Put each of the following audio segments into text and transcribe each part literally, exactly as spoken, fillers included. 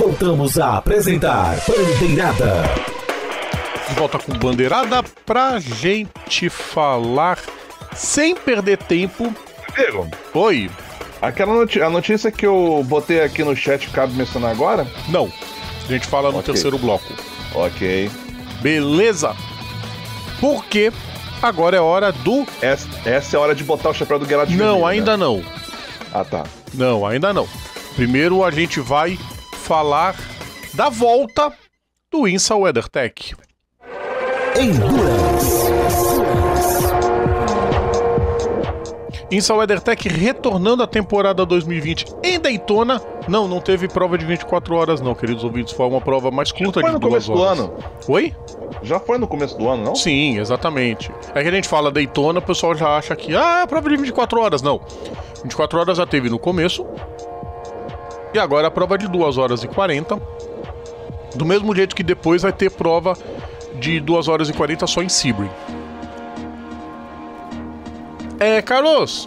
voltamos a apresentar Bandeirada. De volta com Bandeirada pra gente falar sem perder tempo. Diego, Oi. Aquela noti- a notícia que eu botei aqui no chat, cabe mencionar agora? Não. A gente fala no Ok. terceiro bloco. Ok. Beleza. Porque agora é hora do... Essa, essa é a hora de botar o chapéu do Geralt Não, vermelho, ainda né? não. Ah, tá. Não, ainda não. Primeiro a gente vai falar da volta do INSA WeatherTech. Endurance. INSA WeatherTech retornando à temporada dois mil e vinte em Daytona. Não, não teve prova de vinte e quatro horas não, queridos ouvintes. Foi uma prova mais curta Foi de no duas começo do horas. ano. Oi? Já foi no começo do ano, não? Sim, exatamente. É que a gente fala Daytona, o pessoal já acha que ah, é prova de vinte e quatro horas. Não. vinte e quatro horas já teve no começo. E agora a prova de duas horas e quarenta. Do mesmo jeito que depois vai ter prova de duas horas e quarenta só em Sebring. É, Carlos,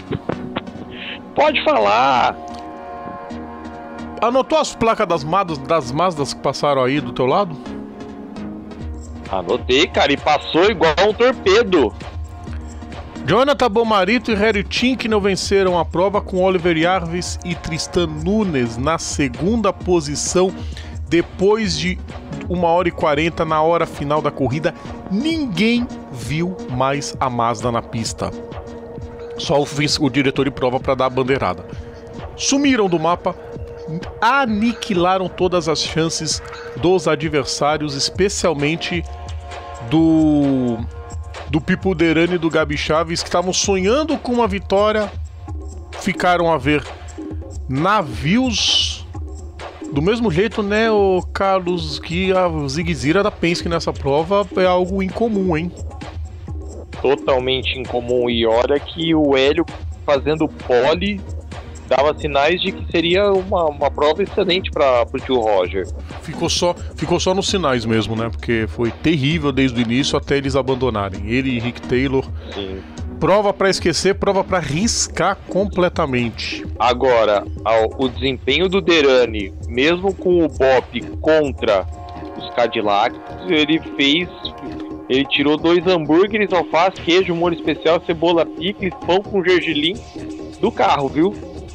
Pode falar. anotou as placas das Mazdas, das Mazdas que passaram aí do teu lado? Anotei, cara, e passou igual um torpedo. Jonathan Bomarito e Harry Tincknell venceram a prova com Oliver Jarvis e Tristan Nunes na segunda posição. Depois de uma hora e quarenta na hora final da corrida, ninguém viu mais a Mazda na pista. Só o, o diretor de prova para dar a bandeirada. Sumiram do mapa, aniquilaram todas as chances dos adversários, especialmente do... do Pipo Derani e do Gabi Chaves, que estavam sonhando com uma vitória, ficaram a ver navios. Do mesmo jeito, né, o Carlos, que a Ziguezira da Penske nessa prova é algo incomum, hein? Totalmente incomum. E olha que o Hélio fazendo pole dava sinais de que seria uma, uma prova excelente para o tio Roger. Ficou só, ficou só nos sinais mesmo, né? Porque foi terrível desde o início até eles abandonarem. Ele e Rick Taylor. Sim. Prova pra esquecer, prova pra riscar completamente. Agora, ao- o desempenho do Derani, mesmo com o Bop contra os Cadillacs, ele fez... Ele tirou dois hambúrgueres, alface, queijo, molho especial, cebola, picles, pão com gergelim do carro, viu?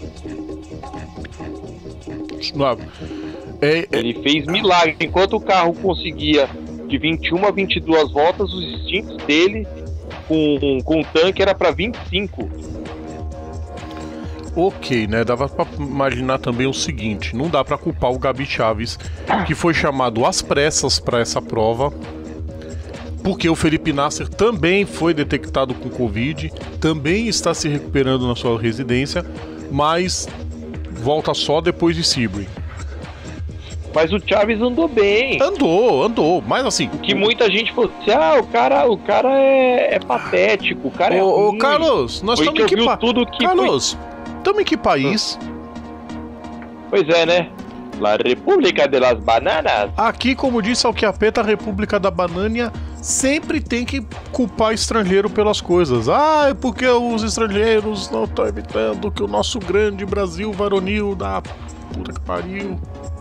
É, é, Ele fez milagre. Enquanto o carro conseguia de vinte e uma a vinte e duas voltas, os instintos dele com, com o tanque era para vinte e cinco. ok, né? Dava pra imaginar também o seguinte: não dá pra culpar o Gabi Chaves, que foi chamado às pressas pra essa prova, porque o Felipe Nasser também foi detectado com Covid, também está se recuperando na sua residência, mas volta só depois de Sebring. Mas o Chaves andou bem. Andou, andou, mas assim. Que muita gente falou assim: ah, o cara, o cara é, é patético, o cara é Ô, ô ruim. Carlos, nós Foi estamos em que que eu vi país? tudo que Carlos, estamos em que país? Pois é, né? La República de las Bananas. Aqui, como disse Alquiapeta, a República da Banânia sempre tem que culpar estrangeiro pelas coisas. Ah, é porque os estrangeiros não estão evitando que o nosso grande Brasil varonil da puta que pariu.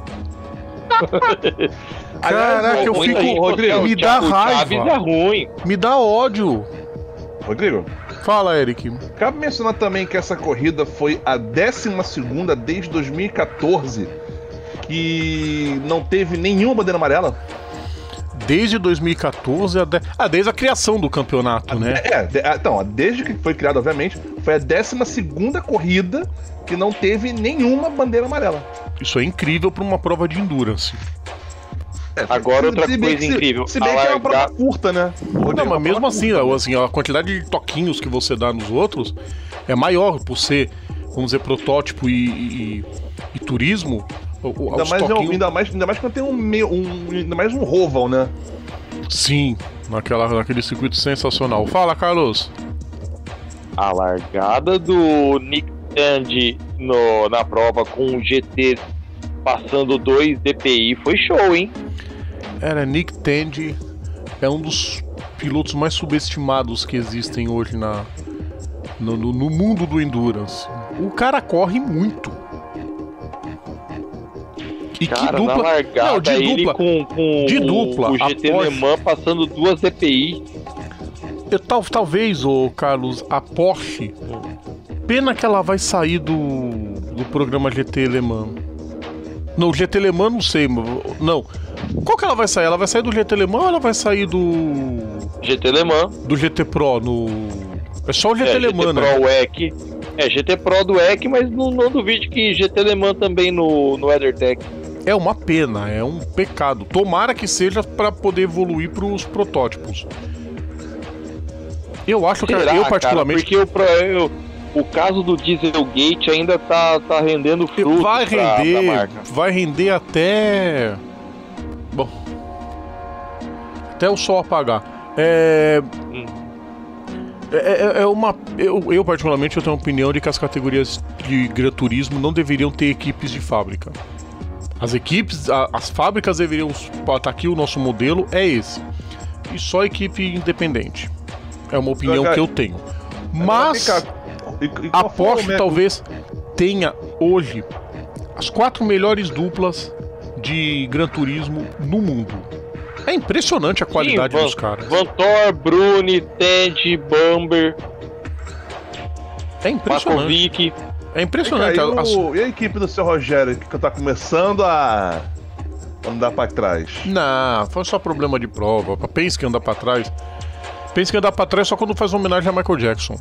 Caraca, eu Muita fico. gente falou assim, Me o dá Cha- o Chaves é raiva. ruim. Me dá ódio. Rodrigo, Fala, Eric. cabe mencionar também que essa corrida foi a décima segunda desde dois mil e quatorze que não teve nenhuma bandeira amarela. Desde dois mil e quatorze, a de... ah, desde a criação do campeonato, né? É, de- então, desde que foi criado, obviamente, foi a décima segunda corrida que não teve nenhuma bandeira amarela. Isso é incrível para uma prova de endurance. Agora, outra Se bem coisa que se- incrível. Se bem que é uma alargar- prova curta, né? Não, mas mesmo assim, assim, a quantidade de toquinhos que você dá nos outros é maior por ser, vamos dizer, protótipo e, e, e turismo. o- Ainda os mais, toquinhos- ainda, mais, ainda mais quando tem um, meio, um ainda mais um Roval, né? Sim, naquela, naquele circuito sensacional. Fala, Carlos. A largada do Nick Tandy no, na prova com o G T passando dois D P I foi show, hein? Era Nick Tandy, é um dos pilotos mais subestimados que existem hoje na, no, no- no mundo do endurance. O cara corre muito. E Cara, que dupla. na largada, Não, de ele dupla. com, com De o- dupla, o G T a Le Porsche. Mans passando duas D P I. Eu, tal, talvez, ô Carlos, a Porsche. Pena que ela vai sair do, do programa G T Le Mans. Não, G T Le Mans não sei. Não. Qual que ela vai sair? Ela vai sair do G T Le Mans ou ela vai sair do. G T Le Mans. Do G T Pro no. É só o G T é, Le Mans, G T né? Pro W E C. É, G T Pro do W E C, mas não, não duvide que G T Le Mans também no, no WeatherTech. É uma pena, é um pecado. Tomara que seja para poder evoluir para os protótipos. Eu acho que Será, eu particularmente cara? Porque o, pro- eu- o caso do Dieselgate ainda tá, tá rendendo frutos vai pra- pra render, marca. vai render até bom, até o sol apagar. É Hum. É, é- é uma. Eu, eu, particularmente, eu tenho a opinião de que as categorias de Gran Turismo não deveriam ter equipes de fábrica. As equipes, a- as fábricas deveriam. Tá aqui o nosso modelo, é esse. E só equipe independente. É uma opinião Agora- que eu tenho. Mas Agora, vem cá, e- e a qual foi o Porsche método- talvez tenha hoje as quatro melhores duplas de Gran Turismo no mundo. É impressionante a qualidade Sim, Van- dos caras. Vantor, Bruni, Ted, Bamber, É impressionante. Makovic. É impressionante. Vem cá, As- e, o- e a equipe do seu Rogério, que tá começando a andar pra trás? Não, foi só problema de prova. Pensa que andar pra trás. Pensa que andar pra trás só quando faz homenagem a Michael Jackson.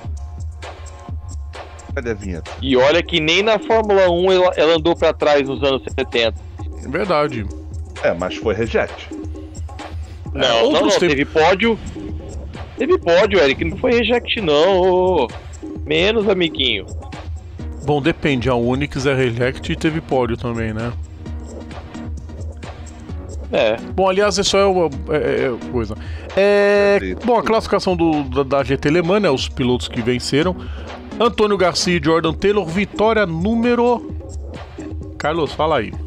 Cadê a vinheta? E olha que nem na Fórmula um ela, ela andou pra trás nos anos setenta. É verdade. É, mas foi reject. Não, não, outros não, tempos. teve pódio. Teve pódio, Eric, não foi reject não. ô. Menos, amiguinho. Bom, depende. A Onix é reject e teve pódio também, né? É. Bom, aliás, isso é uma é, é coisa. É, bom, a classificação do, da, da G T Le Mans, né, os pilotos que venceram. Antônio Garcia e Jordan Taylor, vitória número... Carlos, fala aí.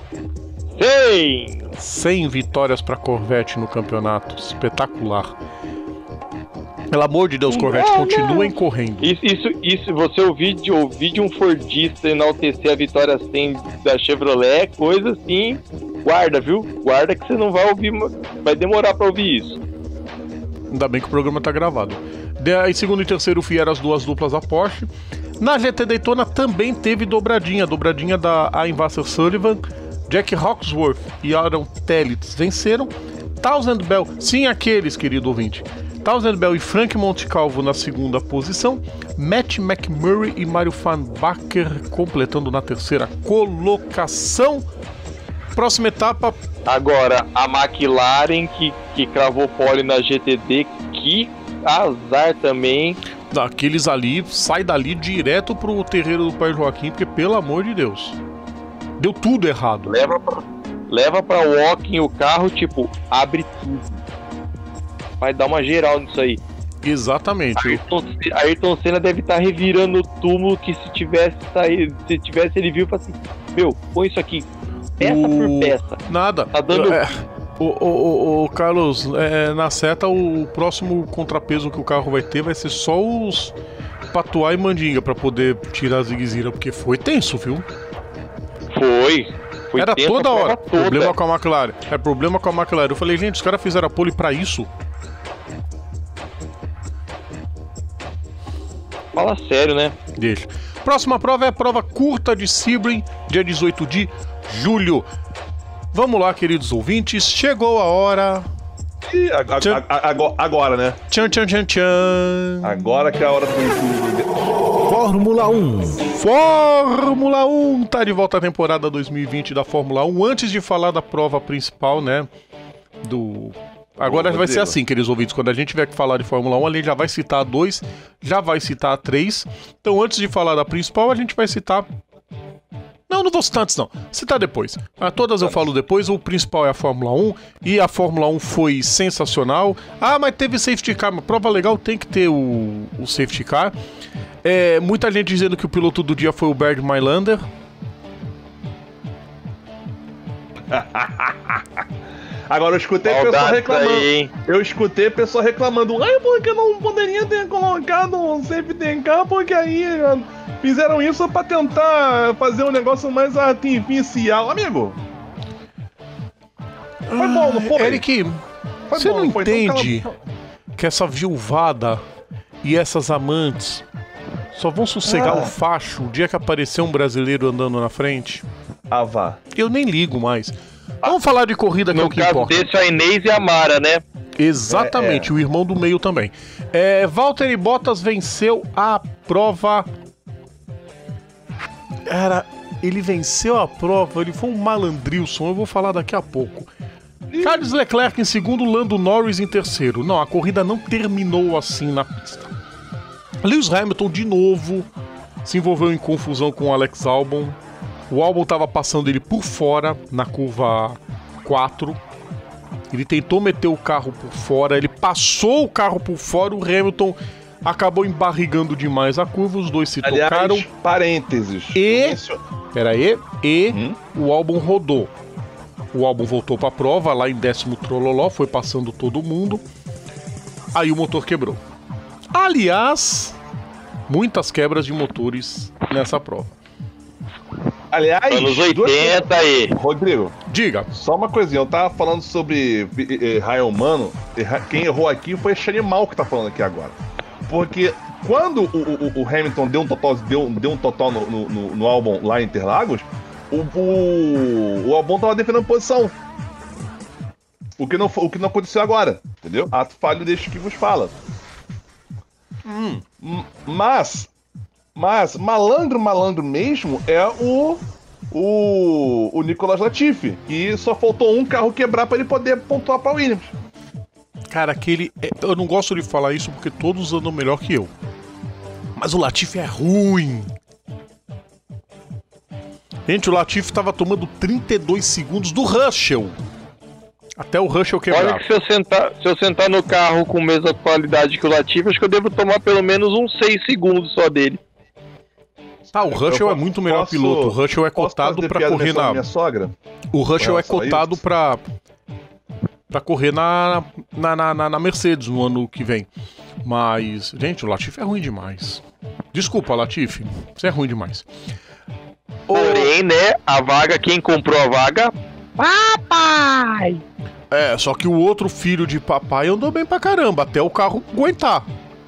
Sim! cem vitórias para Corvette no campeonato. Espetacular. Pelo amor de Deus, Corvette, continuem correndo. Isso, isso, isso, você ouvir de, ouvir de um Fordista enaltecer a vitória cem da Chevrolet, coisa assim, guarda, viu? Guarda que você não vai ouvir, vai demorar pra ouvir isso. Ainda bem que o programa tá gravado. De, em segundo e terceiro vieram as duas duplas da Porsche. Na G T Daytona também teve dobradinha. Dobradinha da Ian Vasser Sullivan, Jack Hawksworth e Aaron Telitz venceram. Townsend Bell, sim, aqueles, querido ouvinte. Townsend Bell e Frank Montecalvo na segunda posição. Matt McMurray e Mário Fanbacher completando na terceira colocação. Próxima etapa. Agora, a McLaren que, que cravou pole na G T D, que azar também. Daqueles ali, sai dali direto pro terreiro do Pai Joaquim, porque pelo amor de Deus, deu tudo errado. Leva pra, leva pra walking o carro, tipo, abre tudo. Vai dar uma geral nisso aí. Exatamente. Ayrton, Ayrton Senna deve estar revirando o túmulo que se tivesse saído, se tivesse ele viu e falou assim, meu, põe isso aqui, peça O- por peça. Nada. Tá dando- É, o, o, o, o Carlos, é, na seta, o próximo contrapeso que o carro vai ter vai ser só os Patuá e Mandinga pra poder tirar a zigue-zira, porque foi tenso, viu? Foi. Foi Era tenso a toda prova hora. toda. Problema com a McLaren. É problema com a McLaren. Eu falei, gente, os caras fizeram a pole pra isso? Fala sério, né? Deixa. Próxima prova é a prova curta de Sebring, dia dezoito de julho. Vamos lá, queridos ouvintes. Chegou a hora. E a- a- Tchan. a- agora, agora, né? Tchan, tchan, tchan, tchan. Agora que é a hora do. do- Fórmula um. Fórmula um tá de volta à temporada dois mil e vinte da Fórmula um. Antes de falar da prova principal, né? Do. Agora Ô, vai ser Rodrigo. assim, queridos ouvintes. Quando a gente tiver que falar de Fórmula um, a gente já vai citar a dois, já vai citar a três. Então, antes de falar da principal, a gente vai citar. Não, não vou citar antes, não. Citar depois. Ah, todas eu falo depois. O principal é a Fórmula um. E a Fórmula um foi sensacional. Ah, mas teve safety car. Uma prova legal tem que ter o, o safety car. É, muita gente dizendo que o piloto do dia foi o Bernd Mailander. Agora eu escutei o pessoal reclamando. Aí, eu escutei o pessoal reclamando. Ai, porque não poderia ter colocado um safety car, porque aí fizeram isso pra tentar fazer um negócio mais artificial. Amigo, foi bom, não foi? Eric, foi você bom, não foi? Entende então, que essa viuvada e essas amantes só vão sossegar ah. o facho o dia que aparecer um brasileiro andando na frente? Ah, vá. Eu nem ligo mais. Vamos falar de corrida que é o que importa. No caso desse, a Inês e a Mara, né? Exatamente, é, é. O irmão do meio também. É, Valtteri Bottas venceu a prova... Era... Ele venceu a prova, ele foi um malandrilson, eu vou falar daqui a pouco. Charles Leclerc em segundo, Lando Norris em terceiro. Não, a corrida não terminou assim na pista. Lewis Hamilton, de novo, se envolveu em confusão com o Alex Albon. O Albon estava passando ele por fora na curva quatro. Ele tentou meter o carro por fora, ele passou o carro por fora, o Hamilton acabou embarrigando demais a curva, os dois se Aliás, tocaram. Parênteses. E... Pera aí. E hum? o Albon rodou. O Albon voltou para a prova, lá em décimo trololó, foi passando todo mundo. Aí o motor quebrou. Aliás, muitas quebras de motores nessa prova. Aliás, anos oitenta aí. Rodrigo, diga. Só uma coisinha, eu tava falando sobre eh, raio humano, quem errou aqui foi esse animal que tá falando aqui agora. Porque quando o, o, o Hamilton deu um total, deu, deu um total no, no, no Albon lá em Interlagos, o, o, o Albon tava defendendo posição. O que, não, o que não aconteceu agora, entendeu? Ato falho deste que vos fala. Hum. Mas... Mas malandro, malandro mesmo é o o, o Nicolas Latifi, que só faltou um carro quebrar para ele poder pontuar para Williams. Cara, aquele... Eu não gosto de falar isso porque todos andam melhor que eu. Mas o Latifi é ruim. Gente, o Latifi tava tomando trinta e dois segundos do Russell. Até o Russell quebrar. Olha que se eu, sentar, se eu sentar no carro com a mesma qualidade que o Latifi, acho que eu devo tomar pelo menos uns seis segundos só dele. Ah, o Russell é muito melhor posso, piloto. O Russell é cotado pra correr na... Minha sogra? O Russell é cotado pra... pra correr na, na, na, na Mercedes no ano que vem. Mas, gente, o Latifi é ruim demais. Desculpa, Latifi. Você é ruim demais. Porém, né, a vaga, quem comprou a vaga? Papai! É, só que o outro filho de papai andou bem pra caramba, até o carro aguentar.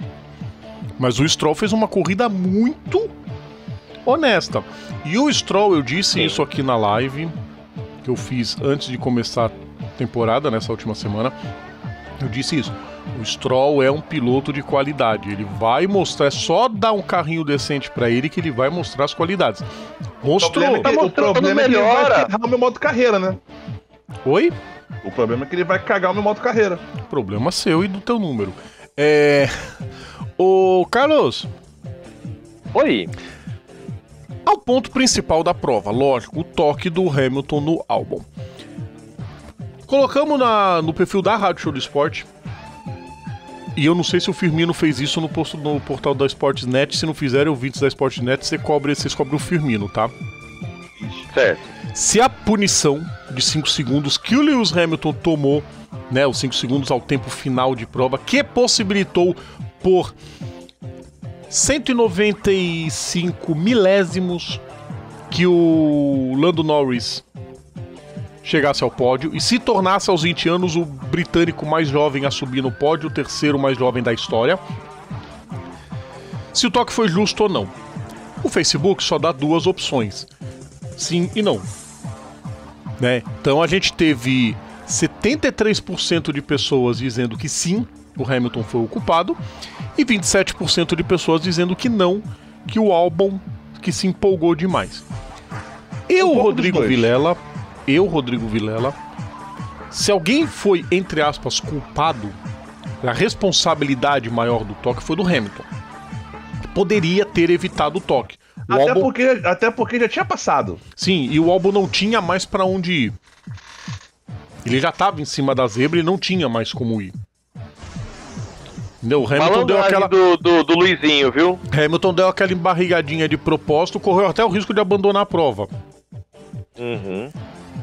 Mas o Stroll fez uma corrida muito... honesta. E o Stroll, eu disse Sim. isso aqui na live que eu fiz antes de começar a temporada, nessa última semana. Eu disse isso. O Stroll é um piloto de qualidade. Ele vai mostrar, é só dar um carrinho decente pra ele que ele vai mostrar as qualidades. Mostrou. O problema é que, o problema é que ele vai cagar o meu modo carreira, né? Oi? O problema é que ele vai cagar o meu modo carreira. Problema seu e do teu número. É... Ô, Carlos. Oi. Ao ponto principal da prova, lógico, o toque do Hamilton no Albon. Colocamos na, no perfil da Rádio Show do Esporte. E eu não sei se o Firmino fez isso no, posto, no portal da Sportsnet. Se não fizer, ouvintes da Sportsnet, você cobre, vocês cobrem o Firmino, tá? Certo. Se a punição de cinco segundos que o Lewis Hamilton tomou, né, os cinco segundos ao tempo final de prova, que possibilitou por cento e noventa e cinco milésimos que o Lando Norris chegasse ao pódio e se tornasse aos vinte anos o britânico mais jovem a subir no pódio, o terceiro mais jovem da história. Se o toque foi justo ou não. O Facebook só dá duas opções, sim e não, né? Então a gente teve setenta e três por cento de pessoas dizendo que sim, o Hamilton foi o culpado, e vinte e sete por cento de pessoas dizendo que não, que o Albon que se empolgou demais. Eu, um Rodrigo Vilela, eu, Rodrigo Vilela, se alguém foi, entre aspas, culpado, a responsabilidade maior do toque foi do Hamilton. Poderia ter evitado o toque. O até, Albon... porque, até porque já tinha passado. Sim, e o Albon não tinha mais pra onde ir. Ele já estava em cima da zebra e não tinha mais como ir. Entendeu? O Hamilton deu aquela... do, do, do Luizinho, viu? Hamilton deu aquela embarrigadinha de propósito, correu até o risco de abandonar a prova. Uhum.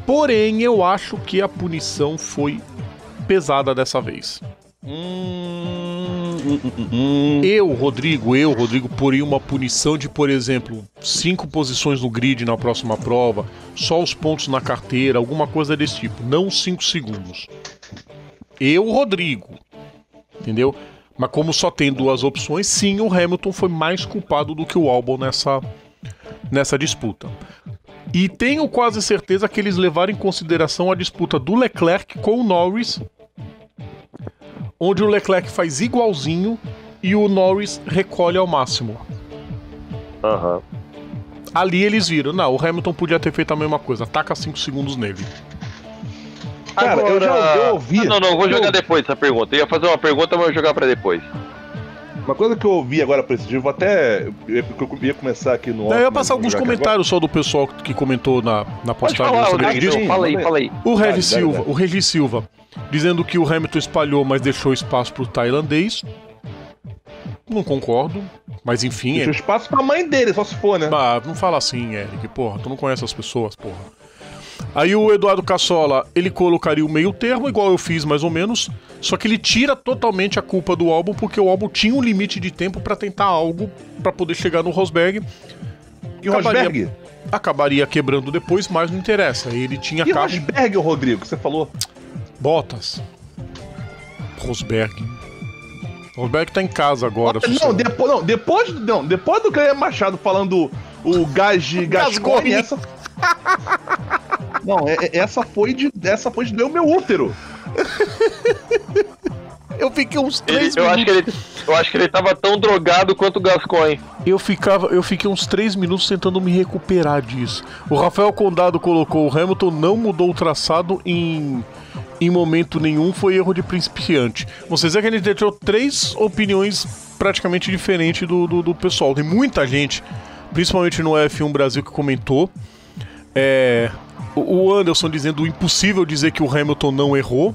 Porém, eu acho que a punição foi pesada dessa vez. Hum, hum, hum, hum. Eu, Rodrigo, eu, Rodrigo, poria uma punição de, por exemplo, cinco posições no grid na próxima prova, só os pontos na carteira, alguma coisa desse tipo, não cinco segundos. Eu, Rodrigo, entendeu? Mas como só tem duas opções, sim, o Hamilton foi mais culpado do que o Albon nessa, nessa disputa. E tenho quase certeza que eles levaram em consideração a disputa do Leclerc com o Norris, onde o Leclerc faz igualzinho e o Norris recolhe ao máximo. Aham. Ali eles viram, não, o Hamilton podia ter feito a mesma coisa, taca cinco segundos nele. Cara, Agora... eu já eu ouvi. Ah, não, não, eu vou eu... jogar depois essa pergunta. Eu ia fazer uma pergunta, mas eu vou jogar pra depois. Uma coisa que eu ouvi agora pra esse dia, eu vou até. Eu ia, eu ia começar aqui no. Eu ia passar alguns comentários só do pessoal que comentou na, na postagem. Falar, sobre Rodrigo, isso. fala aí, fala aí. O Regis Dale, Silva, dale, dale. o Regis Silva, dizendo que o Hamilton espalhou, mas deixou espaço pro tailandês. Não concordo, mas enfim. Deixa É... espaço pra mãe dele, só se for, né? Ah, não fala assim, Eric, porra, tu não conhece as pessoas, porra. Aí o Eduardo Cassola, ele colocaria o meio termo, igual eu fiz mais ou menos, só que ele tira totalmente a culpa do álbum, porque o álbum tinha um limite de tempo pra tentar algo pra poder chegar no Rosberg. E o Rosberg? Acabaria quebrando depois, mas não interessa. Ele tinha E carro... Rosberg, o Rodrigo, que você falou? Bottas. Rosberg. Rosberg tá em casa agora. Não, sossegado. depois, não, depois, não, depois do Cleber Machado falando o gás de Gascoigne, essa... Não, é- é- essa foi de. Essa foi de doer o meu útero. Eu fiquei uns Ele, três eu, minutos. acho que ele, eu acho que ele tava tão drogado quanto o Gascoigne. Eu, ficava, eu fiquei uns três minutos tentando me recuperar disso. O Rafael Condado colocou: o Hamilton não mudou o traçado em, em momento nenhum, foi erro de principiante. Vocês veem que a gente deixou três opiniões praticamente diferentes do, do, do pessoal. Tem muita gente, principalmente no F um Brasil, que comentou. É, o o Anderson dizendo impossível dizer que o Hamilton não errou.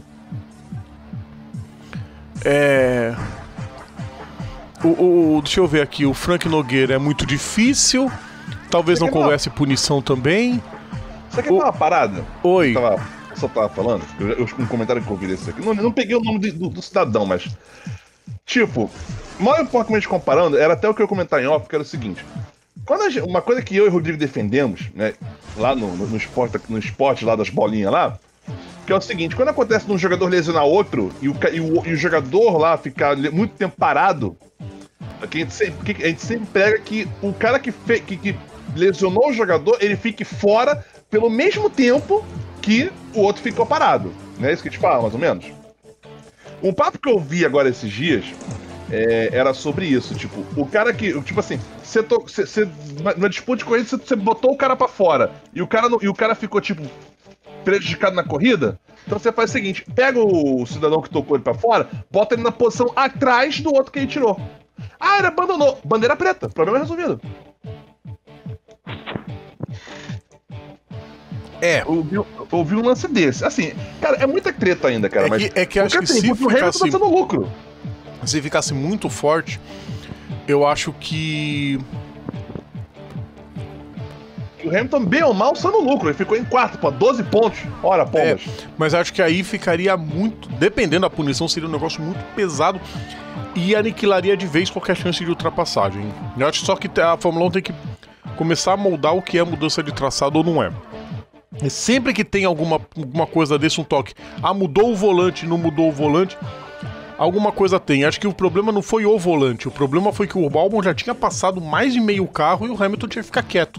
É. O, o, deixa eu ver aqui, o Frank Nogueira é muito difícil. Talvez Você não quer falar? coubesse punição também. Você quer O- falar uma parada? Oi. Eu tava, eu só tava falando, eu, eu, um comentário que eu ouvi desse aqui. Não, não peguei o nome de- do, do cidadão, mas. Tipo, mal importante comparando, era até o que eu ia comentar em off, que era o seguinte. Quando a gente- uma coisa que eu e o Rodrigo defendemos, né, lá no, no, no, esporte, no esporte lá das bolinhas lá, que é o seguinte, quando acontece de um jogador lesionar outro e o, ca- e o, e o jogador lá ficar le- muito tempo parado, que a, gente sempre, que a gente sempre pega que o cara que, fe, que, que lesionou o jogador, ele fique fora pelo mesmo tempo que o outro ficou parado. Não é isso que a gente fala, mais ou menos? Um papo que eu vi agora esses dias é, era sobre isso. Tipo, o cara que. Tipo assim, você to- você- você- na, na disputa de corrida, você, você botou o cara pra fora e o cara, não- e o cara ficou, tipo, prejudicado na corrida. Então você faz o seguinte: pega o cidadão que tocou ele pra fora, bota ele na posição atrás do outro que ele tirou. Ah, ele abandonou. Bandeira preta. Problema resolvido. É. Eu vi, eu vi um lance desse. Assim, cara, é muita treta ainda, cara. É mas que- é que acho porque, que assim, se porque o Hamilton ficasse- tá sendo lucro. Se ficasse muito forte, eu acho que. O Hamilton, bem ou mal, sendo lucro. Ele ficou em quarto, pô, doze pontos. Ora, É, pombas. mas acho que aí ficaria muito. Dependendo da punição, seria um negócio muito pesado e aniquilaria de vez qualquer chance de ultrapassagem. Eu acho só que a Fórmula um tem que começar a moldar o que é mudança de traçado ou não é. E sempre que tem alguma, alguma coisa desse, um toque, ah, mudou o volante, não mudou o volante, alguma coisa tem. Acho que o problema não foi o volante, o problema foi que o Albon já tinha passado mais de meio carro e o Hamilton tinha que ficar quieto.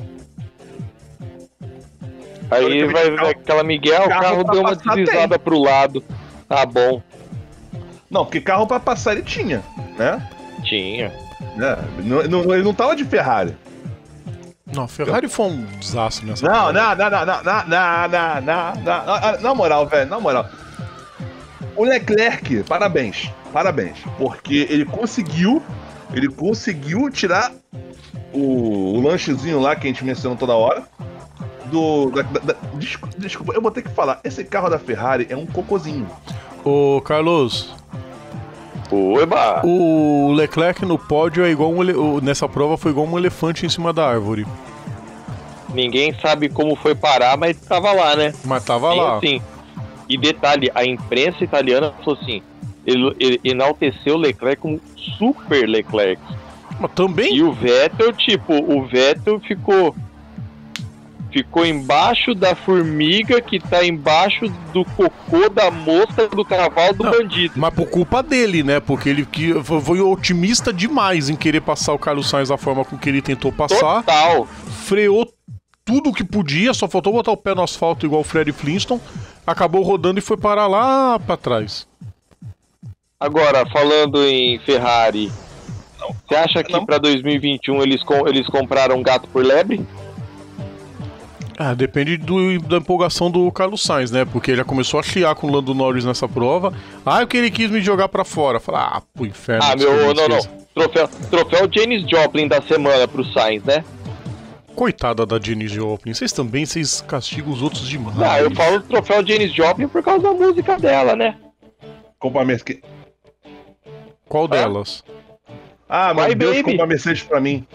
Aí Teoricamente, vai o ver carro- aquela Miguel, o carro carro pra deu uma passar deslizada pro lado. Tá bom. Não, porque carro pra passar ele tinha, né? Tinha. né? Não, não- ele não tava de Ferrari. Não, a Ferrari foi um desastre nessa Não, prova. não, não, não, não, não, não, não, não, não, não. Na moral, velho, na moral. O Leclerc, parabéns, parabéns. Porque ele conseguiu, ele conseguiu tirar o, o lanchezinho lá que a gente mencionou toda hora. Do. Da, da- da- desculpa, desculpa, eu vou ter que falar. Esse carro da Ferrari é um cocôzinho. Ô, Carlos, Oba! o Leclerc no pódio é igual um ele... o- nessa prova foi igual um elefante em cima da árvore. ninguém sabe como foi parar, mas tava lá, né? Mas tava Sim, lá. assim. E detalhe, a imprensa italiana falou assim, ele, ele enalteceu o Leclerc como super Leclerc. Mas também... E o Vettel, tipo, o Vettel ficou ficou embaixo da formiga que tá embaixo do cocô da mosca do cavalo do Não, bandido. Mas por culpa dele, né? Porque ele que foi otimista demais em querer passar o Carlos Sainz da forma com que ele tentou passar. Total. Freou tudo que podia, só faltou botar o pé no asfalto igual o Fred Flintstone. Acabou rodando e foi parar lá pra trás. Agora, falando em Ferrari, você acha que não. pra dois mil e vinte e um eles, com, eles compraram gato por lebre? Ah, depende do, da empolgação do Carlos Sainz, né? Porque ele já começou a chiar com o Lando Norris nessa prova. Ah, é que ele quis me jogar pra fora. Falar, ah, pro inferno. Ah, desculpa, meu, não, não. esqueça. Troféu, troféu Janis Joplin da semana pro Sainz, né? Coitada da Janis Joplin. Vocês também, vocês castigam os outros demais. Ah, eu falo troféu Janis Joplin por causa da música dela, né? Compra a Mercedes. Qual delas? Ah, meu Vai, Deus, baby. compra a Mercedes pra mim.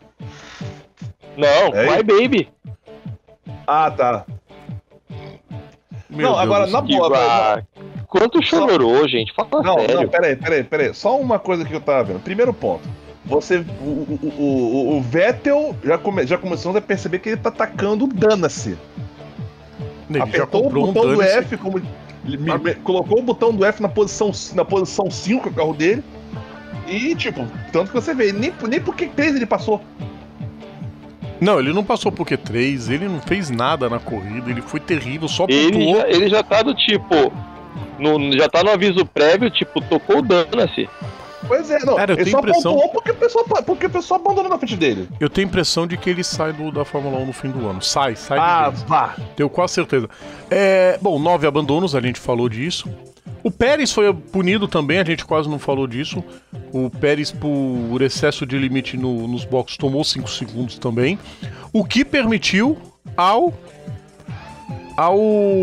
Não, É vai, baby. Ah, tá. Meu não, Deus agora, do na céu. boa, Digo, ah, quanto chororou, gente? Fala Não, sério. não, peraí, peraí, peraí. Só uma coisa que eu tava vendo. Primeiro ponto. Você. O, o, o, o- o Vettel já, come, já começou a perceber que ele tá atacando o Dana-se. Ele já Apertou o comprou um botão do dane-se. F, como. ele me- me- colocou o botão do F na posição na posição cinco, o carro dele. E, tipo, tanto que você vê, nem, nem por que três ele passou. Não, ele não passou por Q três, ele não fez nada na corrida, ele foi terrível, só Ele pontuou. já, ele já tá do tipo. No, já tá no aviso prévio, tipo, tocou o Dana-se. Pois é, não. Cara, eu ele tenho só impressão- pontuou porque o pessoal, porque o pessoal abandonou na frente dele. Eu tenho a impressão de que ele sai do, da Fórmula um no fim do ano. Sai, sai Ah, de vez. vá. Tenho quase certeza. É, bom, nove abandonos, a gente falou disso. O Pérez foi punido também, a gente quase não falou disso. O Pérez, por excesso de limite no- nos boxes, tomou cinco segundos também. O que permitiu ao. ao.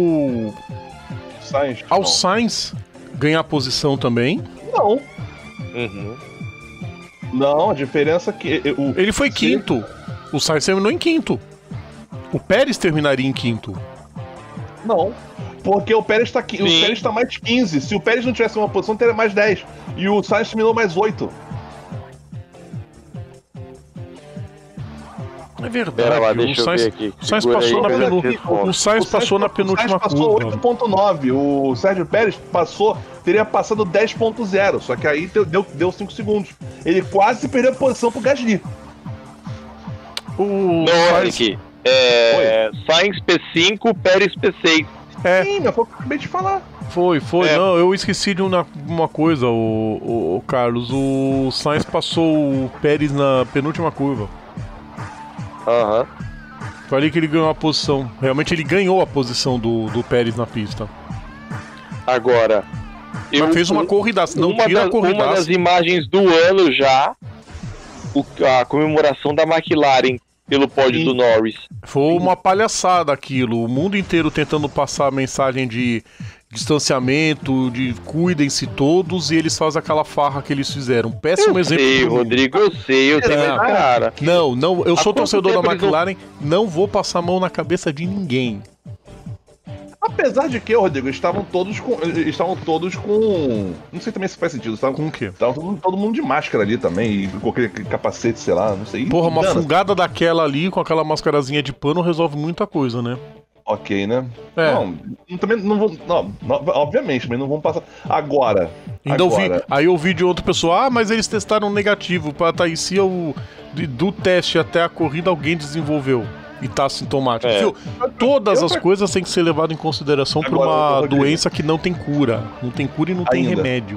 Sainz. ao não. Sainz ganhar posição também. Não. Uhum. Não, a diferença é que. eh, O, Ele foi se- quinto. O Sainz terminou em quinto. O Pérez terminaria em quinto. Não. Porque o Pérez tá aqui. O Sim. Pérez tá mais quinze. Se o Pérez não tivesse uma posição, teria mais dez. E o Sainz terminou mais oito. É verdade. Pera lá, o deixa eu Sainz, ver aqui. o Sainz Segura passou aí na que eu penu- já respondo. o Sainz passou na O penúltima Sainz passou curva. oito ponto nove. O Sérgio Pérez passou. Teria passado dez ponto zero. Só que aí deu, deu, deu cinco segundos. Ele quase perdeu a posição pro Gasly. O Não, Sainz, Henrique. É. Sainz P cinco, Pérez P seis. é, Sim, mas foi o que eu acabei de falar. foi, foi. É. Não, eu esqueci de uma, uma coisa, o, o, o Carlos. O Sainz passou o Pérez na penúltima curva. Aham. Foi ali que ele ganhou a posição. Realmente ele ganhou a posição do, do Pérez na pista. Agora. Mas fez uma corridaça. Não uma tira a das, uma corridaça. das imagens do ano já. o- a comemoração da McLaren pelo pódio Sim. do Norris. Foi uma palhaçada aquilo. O mundo inteiro tentando passar a mensagem de distanciamento, de cuidem-se todos, e eles fazem aquela farra que eles fizeram. Péssimo Eu exemplo. sei, pro mundo. Rodrigo, eu sei, eu sei, Não. mas cara. Não, não, eu Há sou quanto torcedor tempo da eles não- McLaren, não vou passar a mão na cabeça de ninguém. Apesar de que, Rodrigo, estavam todos com. Estavam todos com. Não sei também se faz sentido. Estavam Com o quê? Tava todo, mundo- todo mundo de máscara ali também, e com aquele capacete, sei lá, não sei. Porra, uma Dana, fungada daquela ali, com aquela mascarazinha de pano, resolve muita coisa, né? Ok, né? É. Não, não, também não vou. Não, não, obviamente, mas não vão passar. Agora. Ainda ouvi, agora, aí eu ouvi de outra pessoa, ah, mas eles testaram negativo, pra tá aí, se eu, de- do teste até a corrida alguém desenvolveu e tá assintomático. É. Viu? Todas Eu- as coisas têm que ser levadas em consideração por Agora, uma Rodrigo. doença que não tem cura. Não tem cura e não tem Ainda. remédio.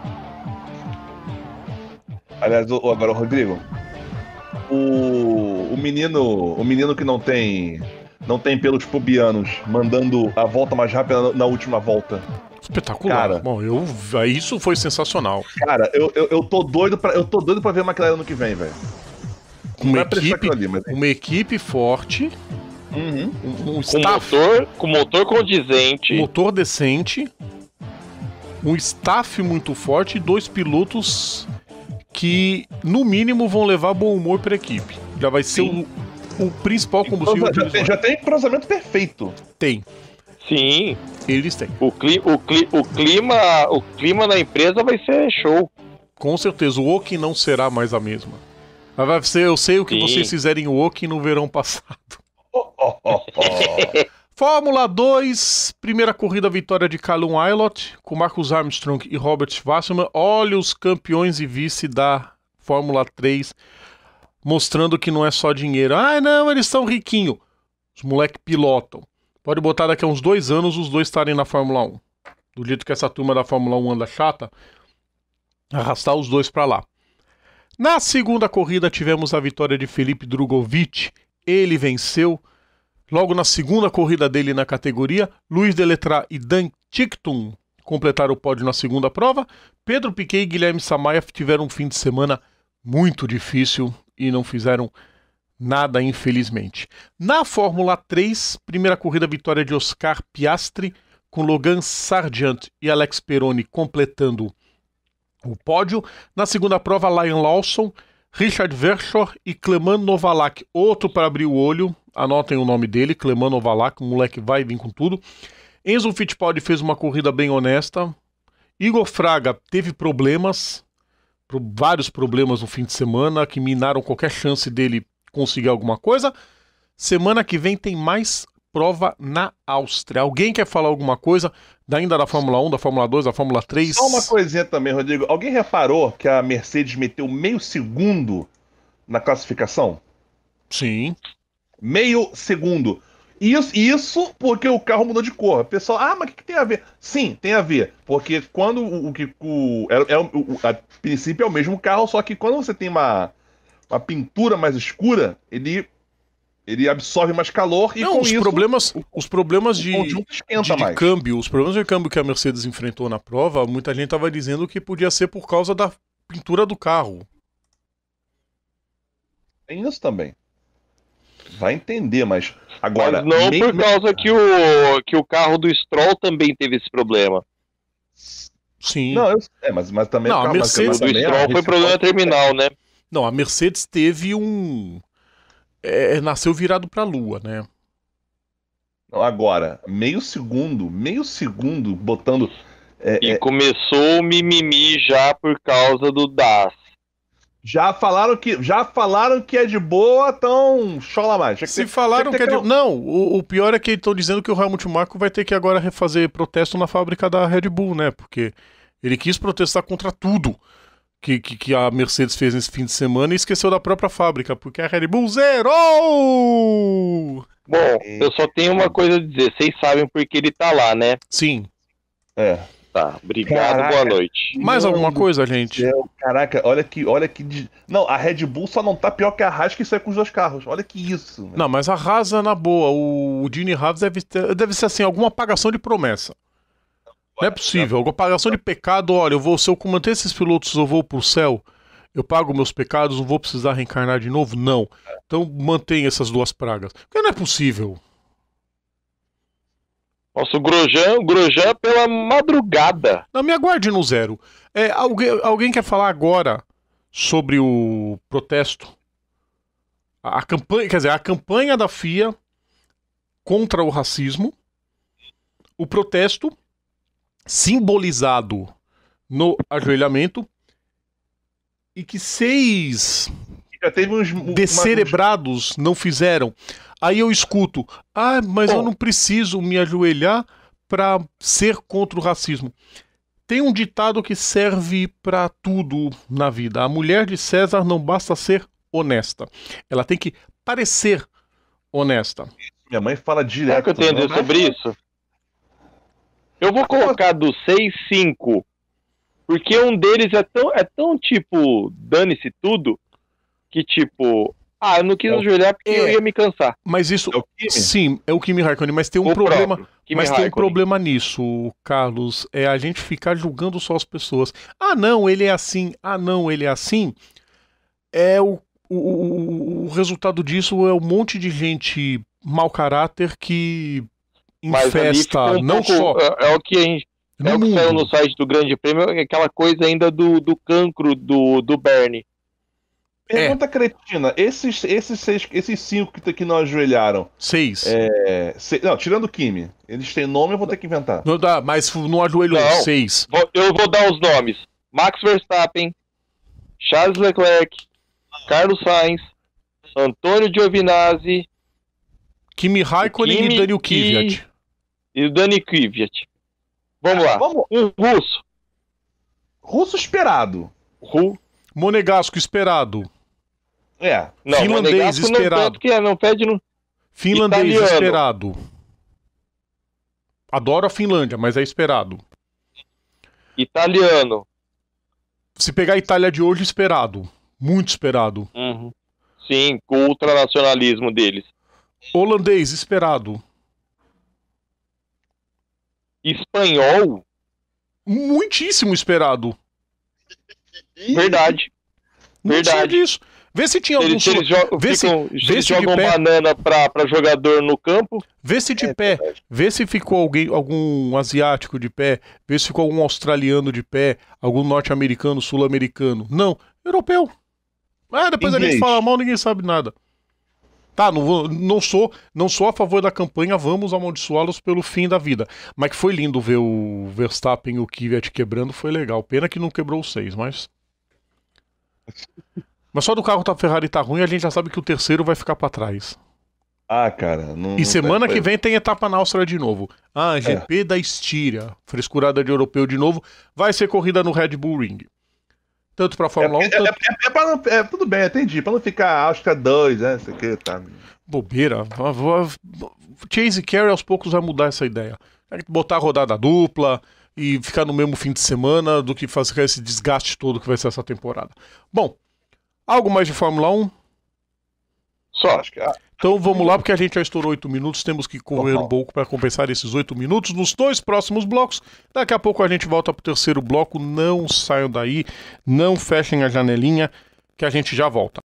Aliás, o- agora, Rodrigo. O, o menino. O menino que não tem. Não tem pelos pubianos, mandando a volta mais rápida na, na última volta. Espetacular. Cara. Bom, eu, isso foi sensacional. Cara, eu, eu, eu tô doido pra. Eu tô doido pra ver a McLaren ano que vem, velho. Com uma vai prestar equipe, aquilo ali, mas- uma equipe forte, Uhum. um, um Com staff, motor, com motor condizente. motor decente, um staff muito forte e dois pilotos que, no mínimo, vão levar bom humor pra equipe. Já vai ser o, o principal combustível... Já tem, já tem cruzamento perfeito. Tem. Sim. Eles têm. O, cli, o, cli, o, clima, o clima na empresa vai ser show. Com certeza. O Woking não será mais a mesma. Mas vai ser, eu sei o que Sim. vocês fizeram em Woking no verão passado. Oh, oh, oh, oh. Fórmula dois, primeira corrida, vitória de Callum Ilott, com Marcus Armstrong e Robert Wasserman. Olha os campeões e vice da Fórmula três, mostrando que não é só dinheiro. Ah, não, eles são riquinhos. Os moleques pilotam. Pode botar daqui a uns dois anos os dois estarem na Fórmula um. Do jeito que essa turma da Fórmula um anda chata, arrastar os dois pra lá. Na segunda corrida tivemos a vitória de Felipe Drugovich. Ele venceu. Logo na segunda corrida dele na categoria, Luiz Deletrat e Dan Ticktum completaram o pódio na segunda prova. Pedro Piquet e Guilherme Samayev tiveram um fim de semana muito difícil e não fizeram nada, infelizmente. Na Fórmula três, primeira corrida, vitória de Oscar Piastri, com Logan Sargent e Alex Peroni completando o pódio. Na segunda prova, Liam Lawson, Richard Verschoor e Clement Novalak, outro para abrir o olho. Anotem o nome dele, Clement Novalak, o moleque vai vir com tudo. Enzo Fittipaldi fez uma corrida bem honesta. Igor Fraga teve problemas, vários problemas no fim de semana, que minaram qualquer chance dele conseguir alguma coisa. Semana que vem tem mais prova na Áustria. Alguém quer falar alguma coisa ainda da Fórmula um, da Fórmula dois, da Fórmula três? Só uma coisinha também, Rodrigo. Alguém reparou que a Mercedes meteu meio segundo na classificação? Sim. Meio segundo. Isso, isso porque o carro mudou de cor. O pessoal, ah, mas o que, que tem a ver? Sim, tem a ver. Porque quando o que o, é, é, o, a princípio é o mesmo carro, só que quando você tem uma, uma pintura mais escura, ele, ele absorve mais calor e Não, com os isso... Problemas, os problemas de, esquenta de, de mais. câmbio, os problemas de câmbio que a Mercedes enfrentou na prova, muita gente estava dizendo que podia ser por causa da pintura do carro. Tem isso também. Vai entender, mas agora... Mas não meio... por causa que o, que o carro do Stroll também teve esse problema. Sim. Não, eu... é, mas, mas também... Não, calma, a Mercedes... O do Stroll foi problema terminal, né? Não, a Mercedes teve um... É, nasceu virado pra lua, né? Não, agora, meio segundo, meio segundo botando... É, e é... começou o mimimi já por causa do D A S. Já falaram que, já falaram que é de boa, então chola mais. Se ter, falaram que, que é de... Não, o, o pior é que estão dizendo que o Helmut Marko vai ter que agora refazer protesto na fábrica da Red Bull, né? Porque ele quis protestar contra tudo que, que, que a Mercedes fez nesse fim de semana e esqueceu da própria fábrica, porque a Red Bull zerou! Bom, eu só tenho uma coisa a dizer. Vocês sabem por que ele tá lá, né? Sim. É. Tá, obrigado, Caraca. Boa noite. Mais alguma coisa, gente? Céu, caraca, olha que, olha que... Não, a Red Bull só não tá pior que a Haas que sai com os dois carros. Olha que isso. Né? Não, mas a Haas é na boa. O Gene Haas deve, ter, deve ser assim, alguma apagação de promessa. Não é possível. Alguma apagação de pecado. Olha, eu vou, se eu manter esses pilotos, eu vou pro céu, eu pago meus pecados, não vou precisar reencarnar de novo? Não. Então mantém essas duas pragas. Porque não é possível. Nossa, o Grosjean, o Grosjean pela madrugada. Não, me aguarde no zero. É, alguém, alguém quer falar agora sobre o protesto? A, a campanha, quer dizer, a campanha da F I A contra o racismo, o protesto simbolizado no ajoelhamento e que seis Já teve uns, descerebrados não fizeram. Aí eu escuto, ah, mas Bom, eu não preciso me ajoelhar para ser contra o racismo. Tem um ditado que serve para tudo na vida. A mulher de César não basta ser honesta. Ela tem que parecer honesta. Minha mãe fala direto. Sabe o que eu tenho a dizer sobre isso? Eu vou colocar do seis, cinco, porque um deles é tão, é tão tipo, dane-se tudo, que tipo... Ah, eu não quis ajoelhar porque é, eu ia me cansar. Mas isso, é sim, é o Kimi Raikkonen, mas tem um o problema, mas Raikkonen. tem um problema nisso, Carlos, é a gente ficar julgando só as pessoas. Ah, não, ele é assim, ah, não, ele é assim. É o, o, o resultado disso é um monte de gente mau caráter que infesta, um não pouco, só... É, é o que a gente... É o que saiu no site do Grande Prêmio, aquela coisa ainda do, do cancro do, do Bernie. Pergunta cretina, esses, esses, seis, esses cinco que, que não ajoelharam, Seis. é, se- não, tirando o Kimi, eles têm nome, eu vou ter que inventar. Não dá, mas não ajoelhou. Não. Seis. Vou- Eu vou dar os nomes: Max Verstappen, Charles Leclerc, Carlos Sainz, Antônio Giovinazzi Kimi Raikkonen Kimi e Daniel e- Kvyat. e o Dani Kvyat. Vamos lá. Vamos, Um russo. russo esperado. Ru... Monegasco esperado. É, Não, Finlandês Monegasco não esperado. pede que é, não pede no... Finlandês Italiano. esperado. Adoro a Finlândia, mas é esperado. Italiano. Se pegar a Itália de hoje, esperado. Muito esperado. Uhum. Sim, com o ultranacionalismo deles. Holandês esperado. Espanhol. Muitíssimo esperado. Verdade. Não tinha Verdade. disso. Vê se tinha algum. Eles, se eles, jo vê se- ficam, vê se eles se de jogam pé- banana pra, pra jogador no campo. Vê se de É pé. verdade. Vê se ficou alguém, algum asiático de pé. Vê se ficou algum australiano de pé. Algum norte-americano, sul-americano. Não. Europeu. Ah, depois a gente Inglês. fala mal, ninguém sabe nada. Tá, não, vou, não, sou, não sou a favor da campanha, vamos amaldiçoá-los pelo fim da vida. Mas que foi lindo ver o Verstappen e o Kvyat quebrando, foi legal. Pena que não quebrou os seis, mas... Mas só do carro da Ferrari tá ruim, a gente já sabe que o terceiro vai ficar pra trás. Ah, cara. Não, E semana não- que vem tem etapa na Áustria de novo. Ah, G P da Estíria, frescurada de europeu de novo, vai ser corrida no Red Bull Ring. Tanto pra É, Fórmula um, é, tanto... é, é pra não, é, tudo bem, entendi. Pra não ficar Áustria dois, né? Isso aqui, tá. Bobeira. Vá- vá- Chase Carey aos poucos vai mudar essa ideia. Vai botar a rodada dupla e ficar no mesmo fim de semana do que fazer esse desgaste todo que vai ser essa temporada. Bom, algo mais de Fórmula um? Só. Acho que, ah, Então vamos lá, porque a gente já estourou oito minutos, temos que correr Normal. um pouco para compensar esses oito minutos nos dois próximos blocos. Daqui a pouco a gente volta pro terceiro bloco. Não saiam daí, não fechem a janelinha, que a gente já volta.